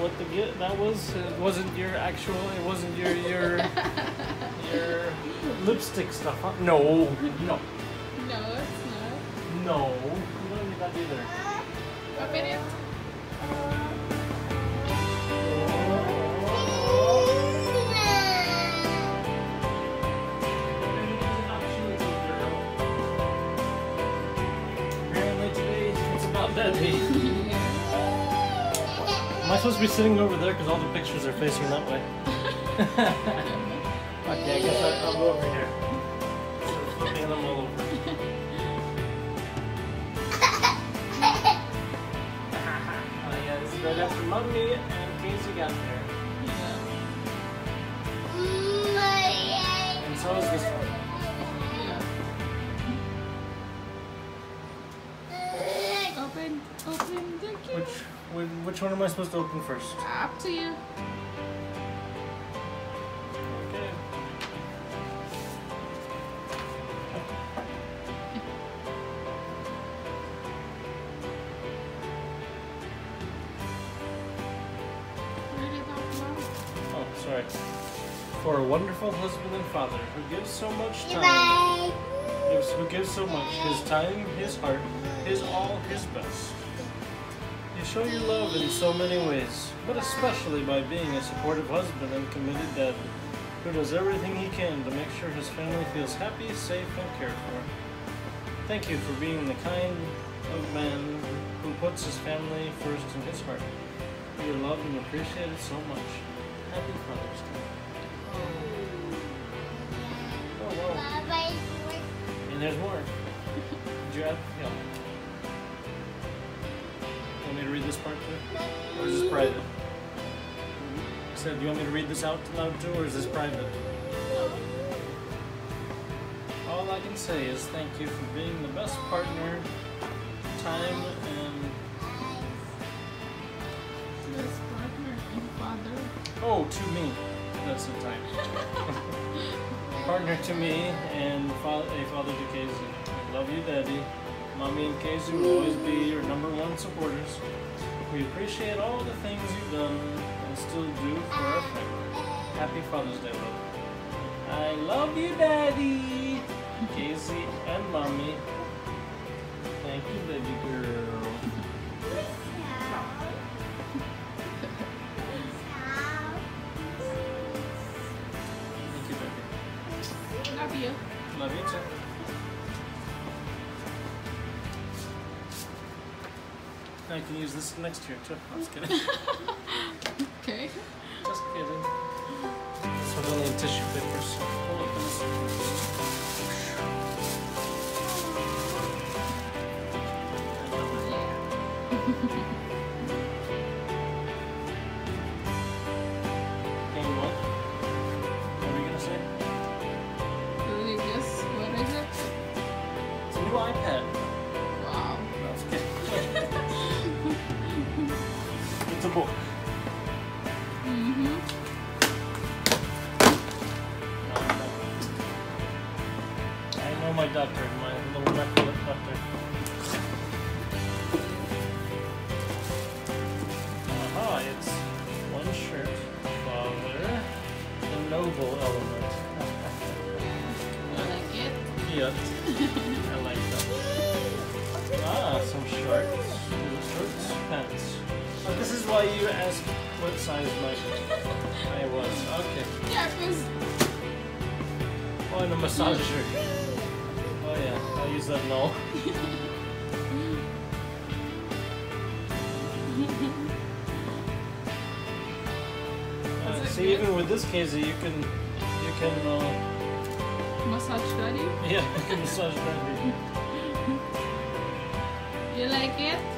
what the gift that was? It wasn't your actual. It wasn't your your lipstick stuff, huh? No, no. No, it's not. No, you don't need that either. Open it. Apparently today it's about Daddy. Am I supposed to be sitting over there because all the pictures are facing that way? Okay, I guess I'll go over here. Instead of flipping them all over. Oh yeah, this is right after Mommy and Casey got there. And so is this one. Open, thank you. Which one am I supposed to open first? Up to you. Okay. Read it out loud. Oh, sorry. For a wonderful husband and father who gives so much time, who gives so much, his time, his heart, his all, his best. You show your love in so many ways, but especially by being a supportive husband and committed dad who does everything he can to make sure his family feels happy, safe, and cared for. Thank you for being the kind of man who puts his family first in his heart. You are loved and appreciated so much. Happy Father's Day. Oh, wow. And there's more. Did you add? Yeah. Want me to read this part too? Or is this private? I said, do you want me to read this out loud too, or is this private? All I can say is thank you for being the best partner, time, and... Best partner and father. Oh, to me. That's the time. Partner to me and a father to Casey. I love you, Daddy. Mommy and Casey will always be your #1 supporters. We appreciate all the things you've done and still do for our family. Happy Father's Day, love. I love you, Daddy. Casey and Mommy. Thank you, baby girl. Thank you, baby. Love you. Love you too. I can use this next year too. I'm just kidding. Okay. Just kidding. This one's only in tissue papers. Hold up this. Game what? What were you gonna say? Really, guess what is it? It's a new iPad. Wow. No, I'm just kidding. It's a book. I know my doctor, my little record doctor. Aha, it's one shirt, father, the noble element. You like it? Yeah, I like that. Ah, some shorts, pants. Oh, this is why you asked what size I was. Okay. Yeah, because Oh, and a massager. Oh yeah, I'll use that now. See, even with this Casey, you can massage daddy. yeah, you can massage Daddy. You like it?